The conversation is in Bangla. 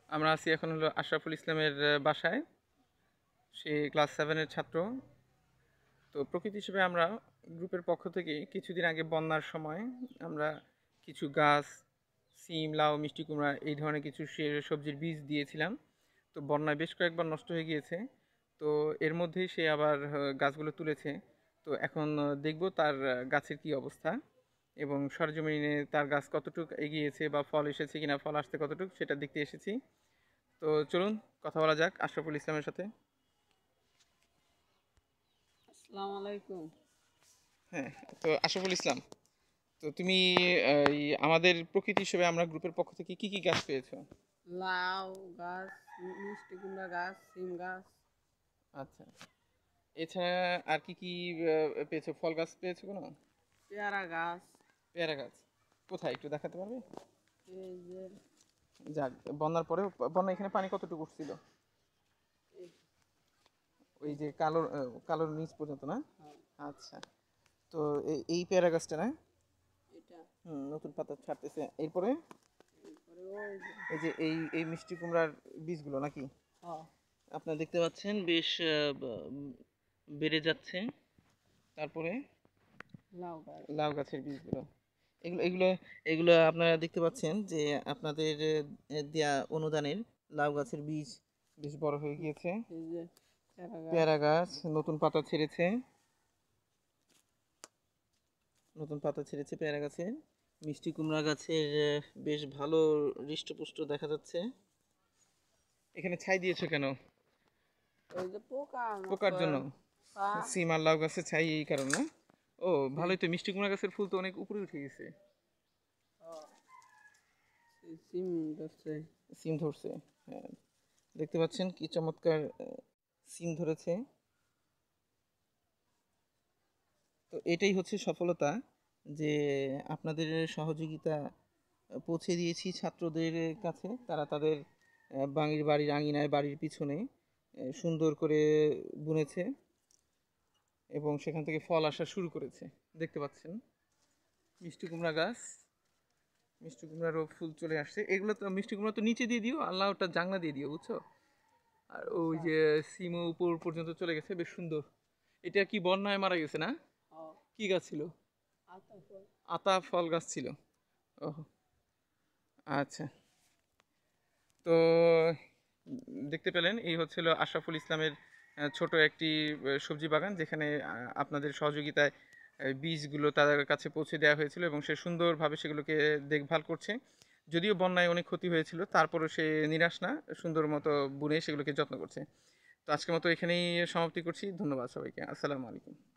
আমরা আছি এখন হলো আশরাফুল ইসলামের বাসায়। সে ক্লাস 7-এর ছাত্র। তো প্রকৃতি হিসেবে আমরা গ্রুপের পক্ষ থেকে কিছুদিন আগে বন্যার সময় আমরা কিছু গাছ, সিম, লাউ, মিষ্টি কুমড়া এই ধরনের কিছু সবজির বীজ দিয়েছিলাম। তো বন্যায় বেশ কয়েকবার নষ্ট হয়ে গিয়েছে। তো এর মধ্যেই সে আবার গাছগুলো তুলেছে। তো এখন দেখব তার গাছের কি অবস্থা এবং সরজমিনে তার গাছ কতটুকু এগিয়েছে বা ফল এসেছে কিনা, ফল আসতে কতটুকু সেটা দেখতে এসেছি। তো চলুন কথা বলা যাক আশরাফুল ইসলামের সাথে। আসসালামু আলাইকুম। হ্যাঁ, তো আশরাফুল ইসলাম, তো তুমি আমাদের প্রকৃতি হিসেবে আমরা গ্রুপের পক্ষ থেকে কি কি গাছ পেয়েছো? লাউ গাছ, মিষ্টি কুমড়া গাছ, সিম গাছ, আচ্ছা, এছাড়া আর কি কি পেয়েছো? ফল গাছ পেয়েছো কোনো? পেয়ারা গাছ, পেয়ারা গাছ কোথায় একটু দেখাতে পারবে? এই যে যাক, বন্যার পরেও বন্যা এখানে পানি কতটুকু উঠছিল? এই- ওই যে কালো কালোর নিচ পর্যন্ত না? হ্যাঁ, আচ্ছা, তো এই পেয়ারা গাছটা না? এটা নতুন পাতা ছাড়তেছে এরপরে। এরপরে ওই যে এই যে এই মিষ্টি কুমড়ার বীজগুলো নাকি হ্যাঁ, আপনারা দেখতে পাচ্ছেন বেশ বেড়ে যাচ্ছে। তারপরে লাউ গাছ, লাউ গাছের বীজগুলো, এগুলো এগুলো এগুলো আপনারা দেখতে পাচ্ছেন যে আপনাদের দেয়া অনুদানের লাউ গাছের বীজ বেশ বড় হয়ে গিয়েছে। এই যে পেয়ারা গাছ, পেয়ারা গাছ নতুন পাতা ছেড়েছে, নতুন পাতা ছেড়েছে পেয়ারা গাছের। মিষ্টি কুমড়া গাছের বেশ ভালো হৃষ্টপুষ্ট দেখা যাচ্ছে। এখানে ছাই দিয়েছো কেন? ওই যে পোকা পোকার মাকড় জন্য? পা সিম আর লাউ গাছে ছাই এই কারণে না? ও, ভালোই তো, মিষ্টি কুমড়া গাছের ফুল তো অনেক উপরে উঠে গেছে। সিম ধরছে। সিম ধরছে, হ্যাঁ, দেখতে পাচ্ছেন কি চমৎকার সিম ধরেছে। তো এটাই হচ্ছে সফলতা, যে আপনাদের সহযোগিতা পৌঁছে দিয়েছি ছাত্রদের কাছে। তারা তাদের বাড়ির আঙিনায়, বাড়ির পিছনে সুন্দর করে বুনেছে এবং সেখান থেকে ফল আসা শুরু করেছে। দেখতে পাচ্ছেন মিষ্টি কুমড়া গাছ, মিষ্টি কুমড়ারও ফুল চলে আসছে। এগুলো তো মিষ্টি কুমড়া তো নিচে দিয়ে দিও, আল্লাহ ওটা জাংলা দিয়ে দিও, বুঝছো? আর ওই যে সিমও উপর পর্যন্ত চলে গেছে, বেশ সুন্দর। এটা কি বন্যায় মারা গেছে না? হ্যাঁ, কি গাছ ছিল? আতা ফল, আতা ফল গাছ ছিল। ও, আচ্ছা। তো দেখতে পেলেন এই হচ্ছিল আশরাফুল ইসলামের ছোট একটি সবজি বাগান, যেখানে আপনাদের সহযোগিতায় বীজগুলো তাদের কাছে পৌঁছে দেওয়া হয়েছিল এবং সে সুন্দরভাবে সেগুলোকে দেখভাল করছে। যদিও বন্যায় অনেক ক্ষতি হয়েছিল, তারপরও সে নিরাশ না, সুন্দর মতো বুনে সেগুলোকে যত্ন করছে। তো আজকের মতো এখানেই সমাপ্তি করছি। ধন্যবাদ সবাইকে। আসসালামু আলাইকুম।